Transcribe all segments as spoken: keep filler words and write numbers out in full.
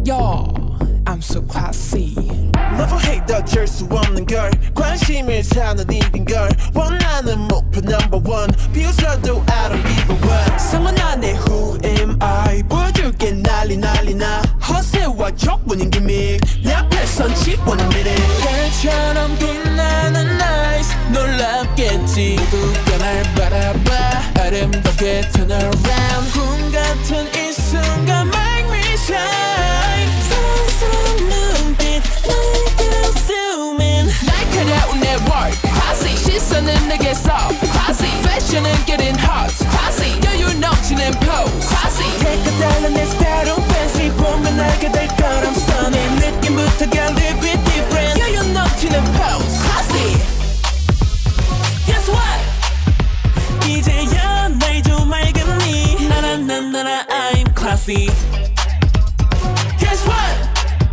Yo, I'm so classy. Love or hate 어쩔 수 없는 걸 관심을 사는 일인 걸 원하는 목표 number one 비웃어도 I don't give a what 상관 안해 who am I 보여줄게 난리 난리 나 허세와 족보는 기믹 내 앞에 선치보는 미래 별처럼 빛나는 nice 놀랍겠지 누가 날 바라봐 아름답게 turn around 꿈 같은 이 순간 make me shine 사랑스러운 눈빛 너에게 zoom in 날카로운 내 work classy 시선은 내게서 classy fashion은 getting hot classy 여유 넘치는 pose classy take a dollar 내 스타일은 fancy 보면 알게 될 걸 I'm stunning 느낌부터가 a little bit different 여유 넘치는 pose classy guess what 이제야 날 좀 알겠니 나나나나나 I'm classy guess what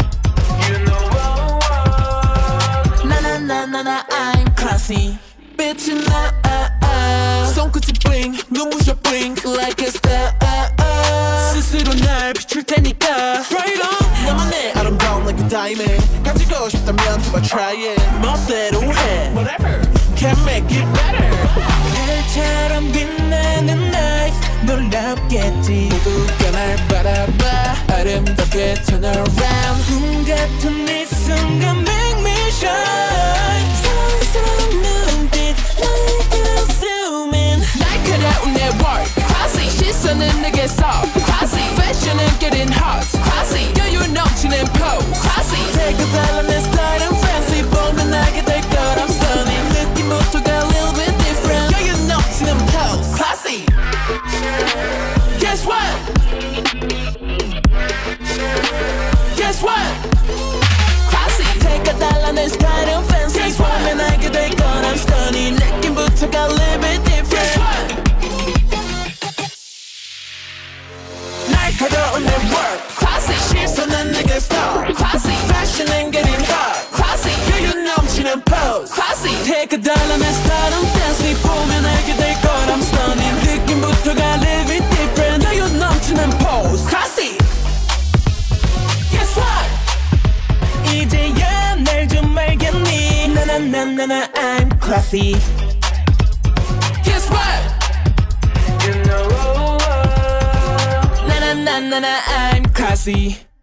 나나나나 I'm classy 빛이 나 손끝이 bling 눈부셔 blink like a star 스스로 날 비출 테니까 right on 나만의 아름다운 like a diamond 가지고 싶다면 해봐 try it 멋대로 해 whatever can make it better 별처럼 빛나는 night 놀랍겠지 누가 날 바라봐 아름답게 turn around 꿈 같은 이 순간 make me shine 사랑스러운 눈빛 너에게 zoom in 날카로운 내 work classy 시선은 내게서 classy fashion은 getting hot classy 여유 넘치는 pose classy take a dollar 내 스타일은 fancy 보면 알게 될 걸 I'm stunning 느낌부터가 a little bit different 여유 넘치는 pose classy guess what guess what classy take a dollar 내 스타일은 fancy 보면 알게 될 건 I'm stunning 느낌부터가 a little bit different guess what 날카로운 내 work classy 시선은 내게 star classy fashion은 getting hot classy 여유 넘치는 pose classy take a dollar 내 스타일은 fancy 보면 알게 될 건 I'm stunning 느낌부터가 a little bit different 여유 넘치는 pose classy guess what 이제야 날 좀 알겠니 나나나나나 I'm classy guess what you know 나나나나나 I'm classy